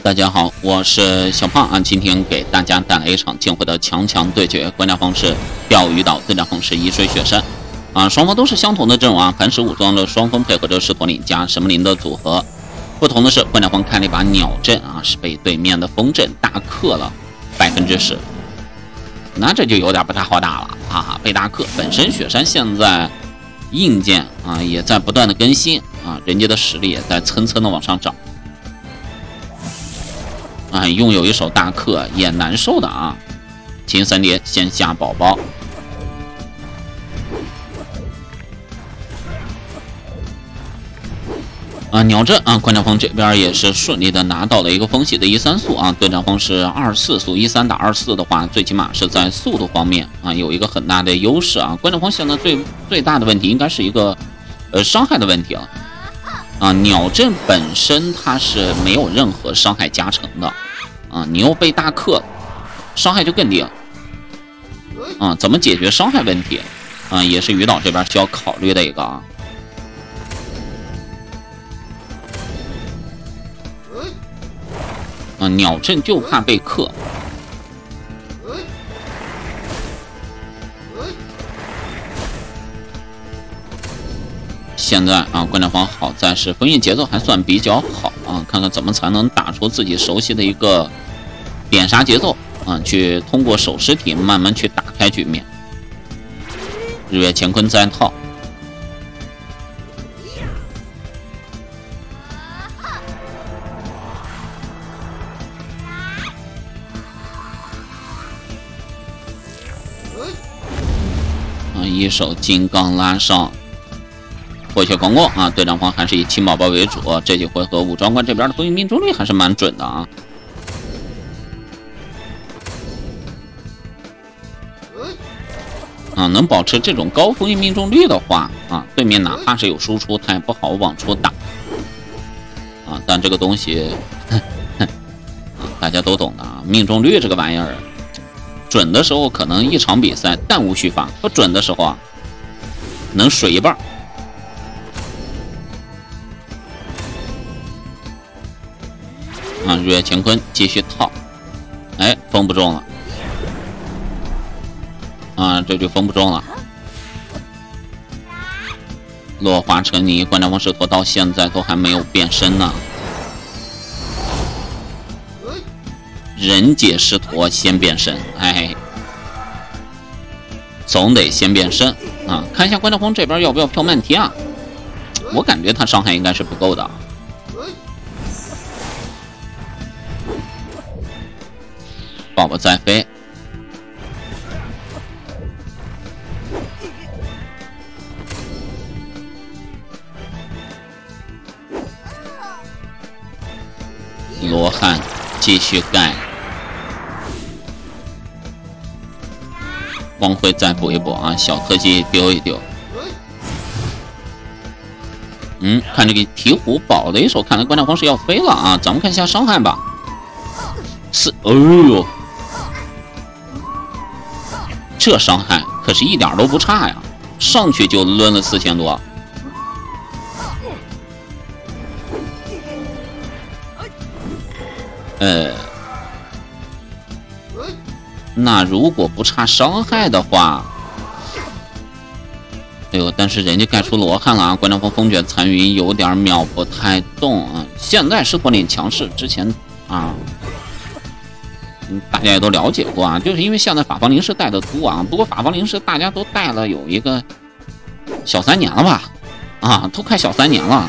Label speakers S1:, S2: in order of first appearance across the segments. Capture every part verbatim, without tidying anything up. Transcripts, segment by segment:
S1: 大家好，我是小胖啊，今天给大家带来一场剑会的强强对决，观战方是钓鱼岛，对战方是一水雪山啊，双方都是相同的阵容啊，磐石武装的双方配合着狮驼岭加神木林的组合，不同的是观战方开了一把鸟阵啊，是被对面的风阵大克了百分之十，那这就有点不太好打了啊，被大克。本身雪山现在硬件啊也在不断的更新啊，人家的实力也在蹭蹭的往上涨。啊，拥有一手大克也难受的啊！秦三叠先下宝宝，啊，鸟阵啊，观战方这边也是顺利的拿到了一个风系的一三速啊，对战方是二四速，一三打二四的话，最起码是在速度方面啊有一个很大的优势啊。观战方现在最最大的问题应该是一个呃伤害的问题了啊，鸟阵本身它是没有任何伤害加成的。啊，你又被大克，伤害就更低了。啊，怎么解决伤害问题？啊，也是鱼岛这边需要考虑的一个啊。啊，鸟阵就怕被克。现在啊，观战方好在是封印节奏还算比较好啊，看看怎么才能打出自己熟悉的一个点杀节奏啊，去通过守尸体慢慢去打开局面。日月乾坤再套，啊，一手金刚拉上。火血狂光啊，对战方还是以青宝宝为主，这几回合武装官这边的封印命中率还是蛮准的啊。啊，能保持这种高封印命中率的话啊，对面哪怕是有输出，他也不好往出打啊。但这个东西，哼哼啊，大家都懂的啊，命中率这个玩意儿，准的时候可能一场比赛弹无虚发，不准的时候啊，能水一半。啊，日月乾坤继续套，哎，封不中了，啊，这就封不中了。落花成泥，观战方狮驼到现在都还没有变身呢。人解狮驼先变身，哎，总得先变身啊！看一下观战方这边要不要飘漫天啊？我感觉他伤害应该是不够的。宝宝再飞，罗汉继续盖，光辉再补一补啊，小特技丢一丢。嗯，看这个鹈鹕宝的一手，看来观战方是要飞了啊！咱们看一下伤害吧，四，哎呦！这伤害可是一点都不差呀，上去就抡了四千多。呃，那如果不差伤害的话，哎呦，但是人家盖出罗汉了啊！观战方风卷残云有点秒不太动啊。现在狮驼岭强势，之前啊。大家也都了解过啊，就是因为现在法防灵师带的多啊。不过法防灵师大家都带了有一个小三年了吧，啊，都快小三年了啊。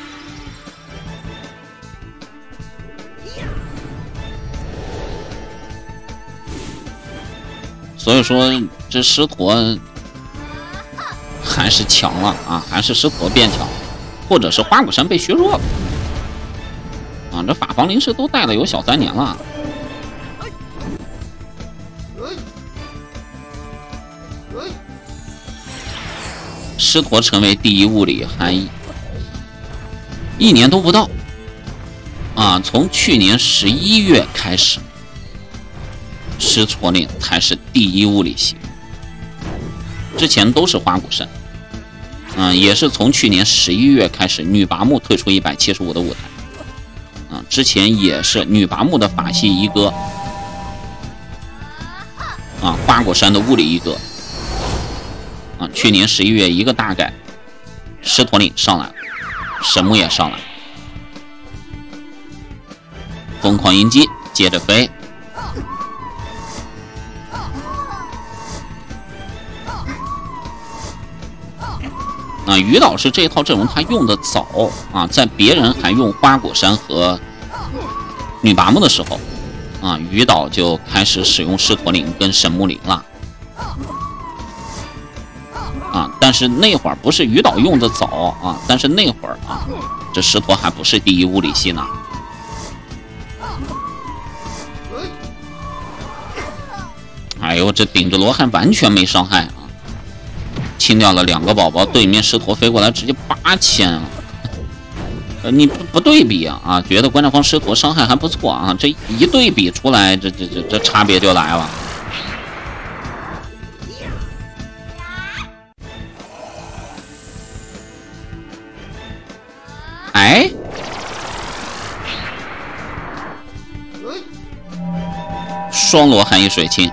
S1: 所以说这狮驼还是强了啊，还是狮驼变强，或者是花果山被削弱了啊。这法防灵师都带了有小三年了。狮驼成为第一物理还一年都不到啊！从去年十一月开始，狮驼岭才是第一物理系，之前都是花果山，嗯，也是从去年十一月开始，女拔木退出一百七十五的舞台， 啊，之前也是女拔木的法系一哥，啊，花果山的物理一哥，啊，去年十一月一个大改，狮驼岭上来了，神木也上来了，疯狂迎击，接着飞。啊，鱼岛是这一套阵容他用的早啊，在别人还用花果山和女拔木的时候，啊，鱼岛就开始使用狮驼岭跟神木岭了。啊，但是那会儿不是鱼岛用的早啊，但是那会儿啊，这狮驼还不是第一物理系呢。哎呦，这顶着罗汉完全没伤害啊！清掉了两个宝宝，对面狮驼飞过来直接八千啊！呃，你不不对比啊啊，觉得观战方狮驼伤害还不错啊，这一对比出来，这这这这差别就来了。哎，双罗汉一水清。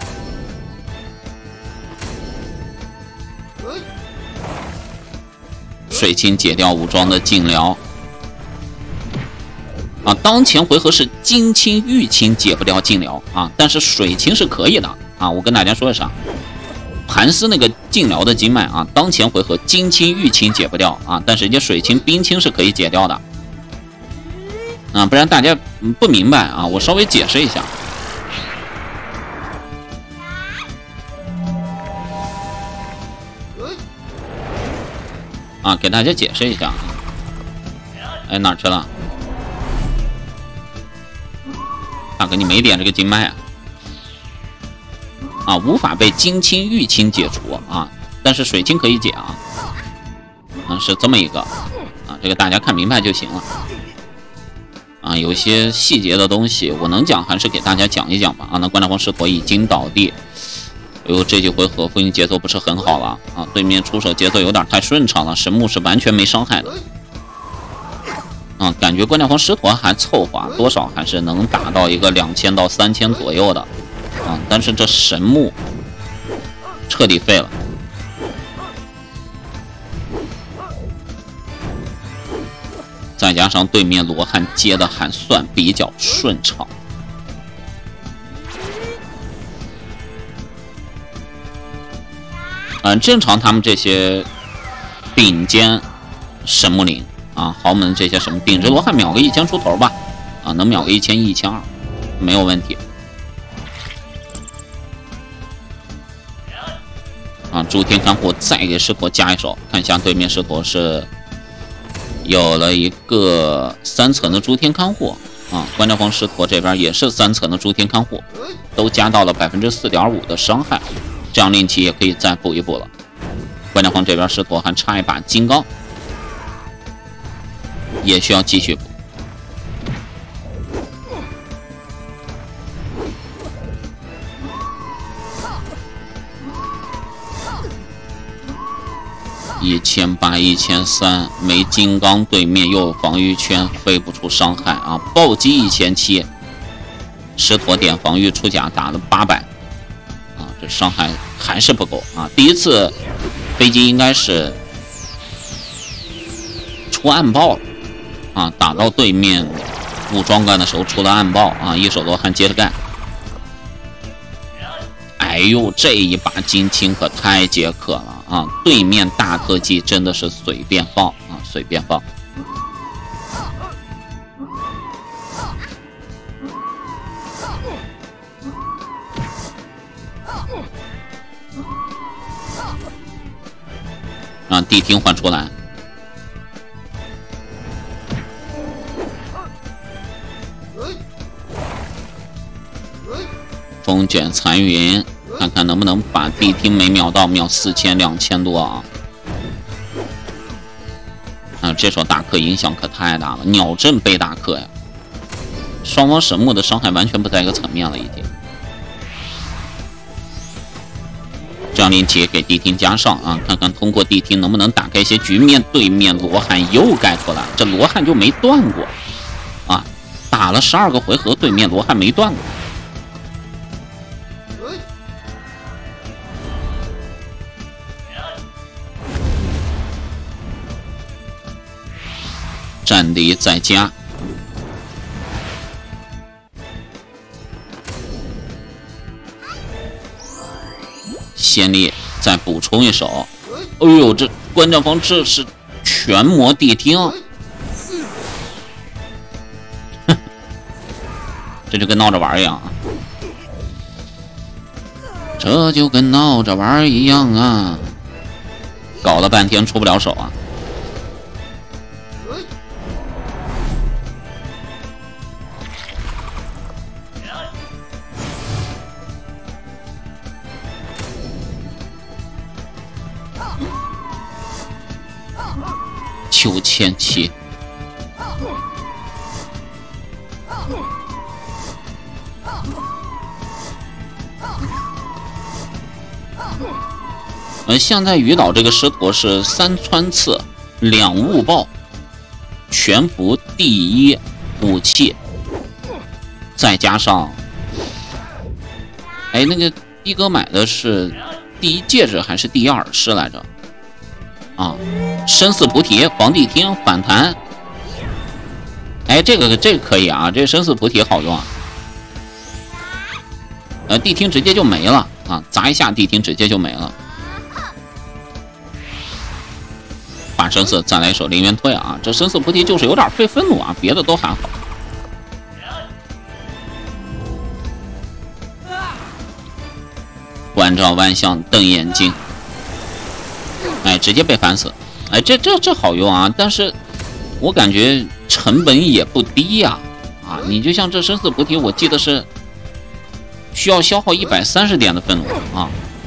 S1: 水清解掉武装的禁疗啊，当前回合是金青玉青解不掉禁疗啊，但是水清是可以的啊。我跟大家说一声，盘丝那个禁疗的经脉啊，当前回合金青玉青解不掉啊，但是人家水清冰清是可以解掉的啊，不然大家不明白啊，我稍微解释一下。啊，给大家解释一下。哎，哪儿去了？大哥，你没点这个经脉啊？啊，无法被金青玉青解除啊，但是水清可以解啊。啊，是这么一个啊，这个大家看明白就行了。啊，有一些细节的东西我能讲，还是给大家讲一讲吧。啊，那观战方狮驼已经倒地。哎呦，这几回合复印节奏不是很好了啊！对面出手节奏有点太顺畅了，神木是完全没伤害的啊！感觉观战方狮驼还凑合，多少还是能打到一个两千到三千左右的啊！但是这神木彻底废了，再加上对面罗汉接的还算比较顺畅。嗯，正常他们这些顶尖神木岭啊、豪门这些什么顶着罗汉秒个一千出头吧，啊，能秒个一千一、一千二，没有问题。啊，诸天看护再给狮驼加一手，看一下对面狮驼是有了一个三层的诸天看护啊，观战方狮驼这边也是三层的诸天看护，都加到了百分之四点五的伤害。这样令旗也可以再补一补了。观战方这边狮驼还差一把金刚，也需要继续补。一千八、一千三，没金刚，对面又有防御圈，飞不出伤害啊！暴击一千七，狮驼点防御出甲打了八百。这伤害还是不够啊！第一次飞机应该是出暗爆了啊，打到对面武装干的时候出了暗爆啊，一手罗汉接着干。哎呦，这一把金青可太解渴了啊！对面大特技真的是随便放啊，随便放。让地听换出来，风卷残云，看看能不能把地听没秒到，秒四千两千多啊！啊，这手大克影响可太大了，鸟阵被大克呀！双方神木的伤害完全不在一个层面了，已经。张灵杰给地听加上啊，看看通过地听能不能打开一些局面。对面罗汉又盖出来，这罗汉就没断过啊， 打了十二个回合，对面罗汉没断过。战力再加，先烈再补充一手。哎呦，这关战方这是全魔地听，这就跟闹着玩一样啊！这就跟闹着玩一样啊！搞了半天出不了手啊！九千七，呃，现在鱼岛这个狮驼是三穿刺、两误爆、全服第一武器，再加上，哎，那个逼哥买的是第一戒指还是第一耳饰来着？啊，生死菩提、皇帝听反弹，哎，这个这个可以啊，这个生死菩提好用啊。呃，地听直接就没了啊，砸一下地听直接就没了。把生死再来一手凌元退啊，这生死菩提就是有点费愤怒啊，别的都还好。关照万象瞪眼睛。哎，直接被反死，哎，这这这好用啊！但是，我感觉成本也不低呀、啊，啊，你就像这生死菩提，我记得是需要消耗一百三十点的愤怒啊，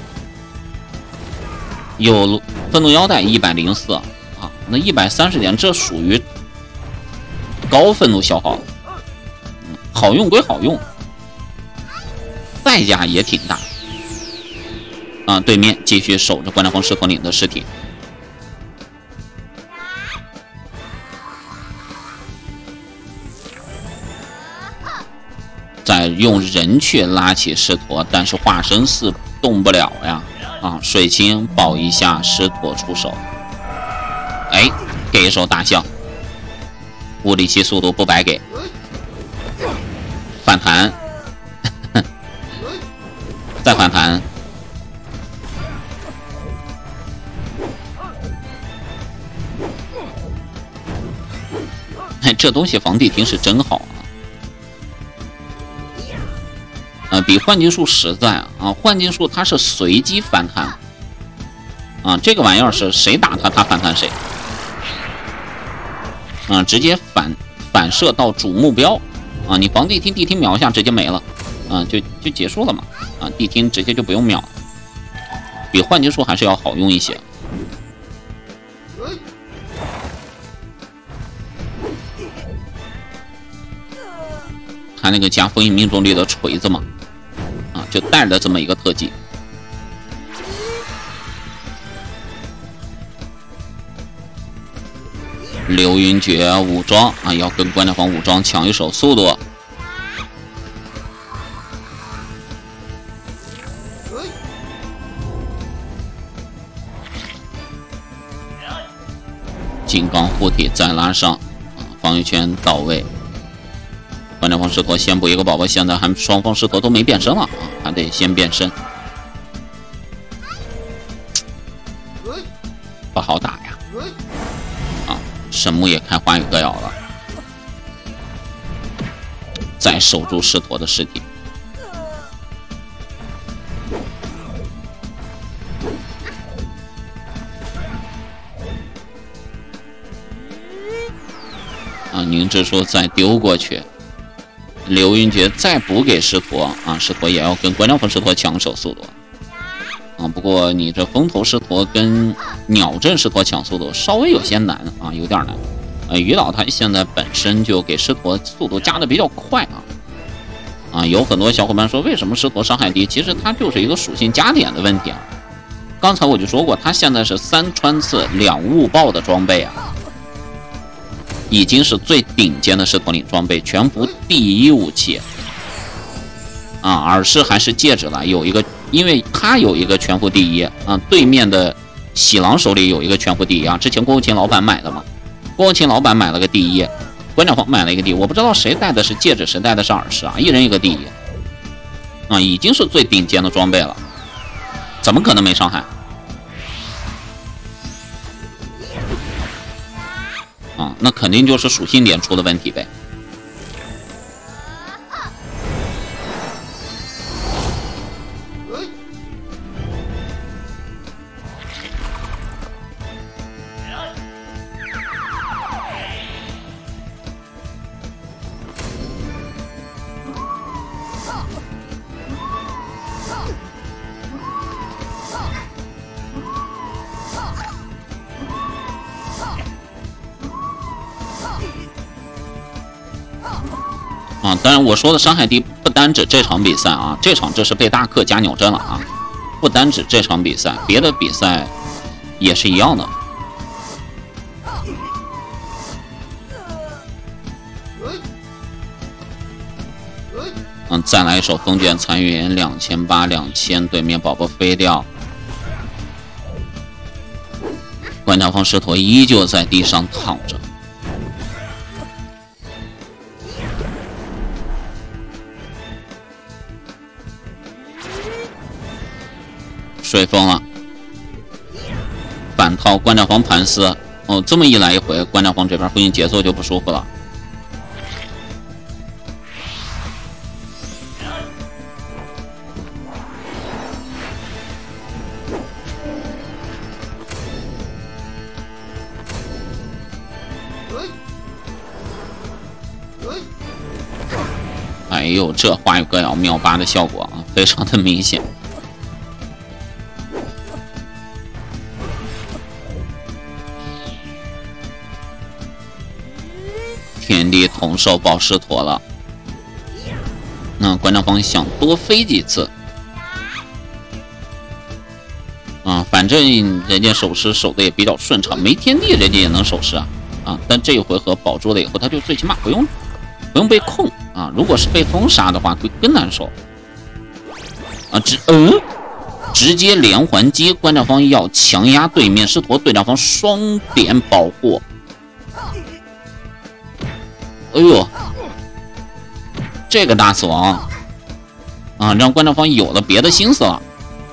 S1: 有愤怒腰带一百零四啊，那一百三十点，这属于高愤怒消耗，嗯，好用归好用，代价也挺大。啊！对面继续守着关战方狮驼岭的尸体，再用人去拉起狮驼，但是化身四动不了呀！啊，水清保一下狮驼出手，哎，给一手大象，物理器速度不白给，反弹，再反弹。这东西防地听是真好啊！呃，比幻境术实在啊！啊，幻境术它是随机反弹啊，这个玩意儿是谁打它，它反弹谁，啊，直接反反射到主目标啊！你防地听，地听秒一下直接没了，啊，就就结束了嘛！啊，地听直接就不用秒了，比幻境术还是要好用一些。他那个加封印命中率的锤子嘛，啊，就带着这么一个特技。流云诀武装啊，要跟关战方武装抢一手速度。金刚护体再拉上，啊，防御圈到位。关战方狮驼先补一个宝宝，现在还双方狮驼都没变身了啊，还得先变身，不好打呀！啊，神木也开花与歌谣了，再守住狮驼的尸体。啊，宁之书再丢过去。流云诀再补给狮驼啊，狮驼也要跟关战方狮驼抢手速度啊。不过你这风头狮驼跟鸟阵狮驼抢速度稍微有些难啊，有点难。呃，鱼岛他现在本身就给狮驼速度加的比较快啊。啊，有很多小伙伴说为什么狮驼伤害低？其实它就是一个属性加点的问题啊。刚才我就说过，它现在是三穿刺两误爆的装备啊。 已经是最顶尖的狮驼岭装备，全服第一武器啊！耳饰还是戒指了，有一个，因为他有一个全服第一啊，对面的喜狼手里有一个全服第一啊，之前郭务勤老板买的嘛，郭务勤老板买了个第一，馆长方买了一个第一，我不知道谁戴的是戒指，谁戴的是耳饰啊，一人一个第一啊，已经是最顶尖的装备了，怎么可能没伤害？啊，那肯定就是属性点出的问题呗。啊，当然我说的伤害低不单指这场比赛啊，这场这是被大克加鸟阵了啊，不单指这场比赛，别的比赛也是一样的。嗯，再来一手风卷残云，两千八两千，对面宝宝飞掉，馆长方狮驼依旧在地上躺着。水封了，反套馆长方盘丝哦，这么一来一回，馆长方这边回应节奏就不舒服了。哎呦，这花语歌谣秒八的效果啊，非常的明显。天地同寿保狮驼了，那馆长方想多飞几次啊，反正人家守狮守的也比较顺畅，没天地人家也能守狮啊啊！但这一回合保住了以后，他就最起码不用不用被控啊，如果是被封杀的话，会更难受啊！直嗯，直接连环击，馆长方要强压对面狮驼，队长方双点保护。哎呦，这个大死亡啊，让馆长方有了别的心思了，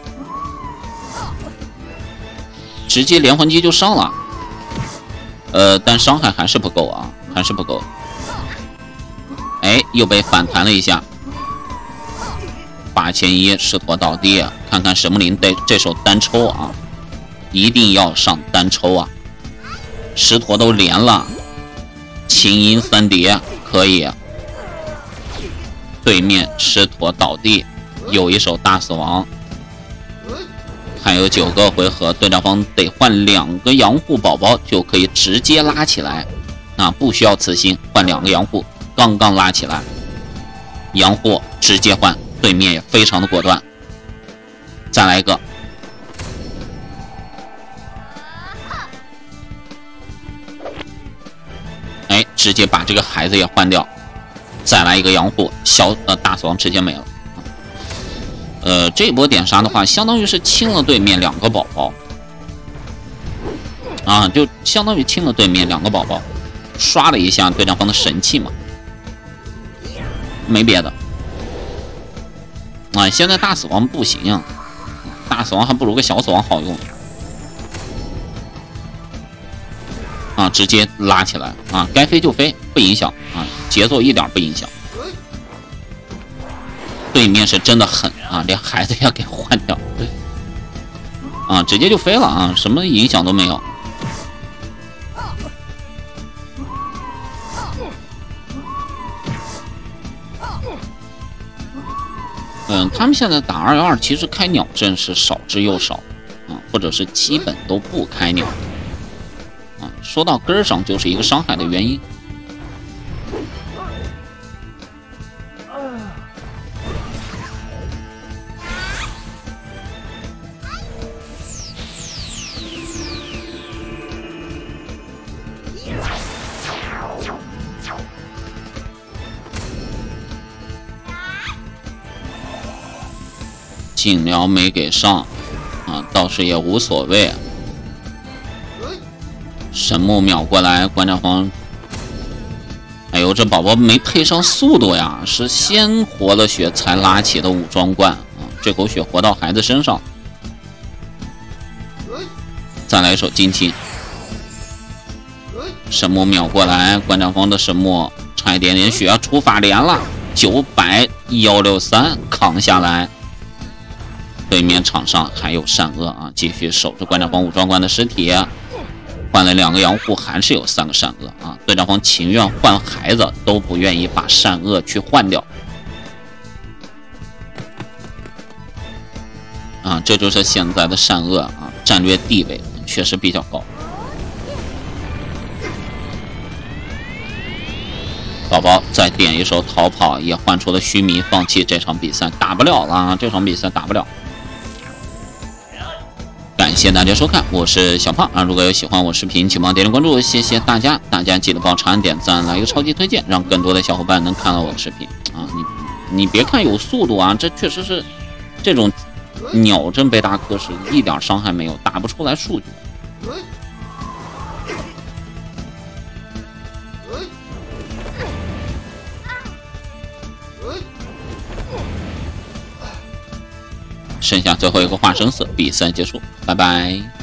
S1: 直接连环击就上了，呃，但伤害还是不够啊，还是不够。哎，又被反弹了一下，八千一，狮驼倒地，看看神木林这这手单抽啊，一定要上单抽啊，狮驼都连了。琴音三叠可以，对面狮驼倒地，有一手大死亡，还有九个回合，队长方得换两个养护宝宝就可以直接拉起来，啊，不需要慈心，换两个养护，刚刚拉起来，养护直接换，对面也非常的果断，再来一个。哎，直接把这个孩子也换掉，再来一个养护，小呃大死亡直接没了。呃，这波点杀的话，相当于是清了对面两个宝宝，啊，就相当于清了对面两个宝宝，刷了一下队长方的神器嘛，没别的。啊，现在大死亡不行啊，大死亡还不如个小死亡好用。啊，直接拉起来啊，该飞就飞，不影响啊，节奏一点不影响。对面是真的狠啊，连孩子要给换掉，啊，直接就飞了啊，什么影响都没有。嗯，他们现在打二幺二，其实开鸟阵是少之又少啊，或者是基本都不开鸟。说到根儿上就是一个伤害的原因。 尽疗没给上啊，倒是也无所谓。神木秒过来，关斩皇，哎呦，这宝宝没配上速度呀，是先活了血才拉起的武装冠啊，这口血活到孩子身上。再来一手金青，神木秒过来，关斩皇的神木差一点点血要出法连了，九百一六三扛下来。对面场上还有善恶啊，继续守着关斩皇武装冠的尸体。换了两个养护，还是有三个善恶啊！队长皇情愿换孩子，都不愿意把善恶去换掉啊！这就是现在的善恶啊，战略地位确实比较高。宝宝再点一手逃跑，也换出了须弥，放弃这场比赛，打不了了，这场比赛打不了。感谢大家收看，我是小胖啊！如果有喜欢我视频，请帮点点关注，谢谢大家！大家记得帮长按点赞，来一个超级推荐，让更多的小伙伴能看到我的视频啊！你你别看有速度啊，这确实是这种鸟阵贝达克是一点伤害没有，打不出来数据。剩下最后一个化生死，比赛结束，拜拜。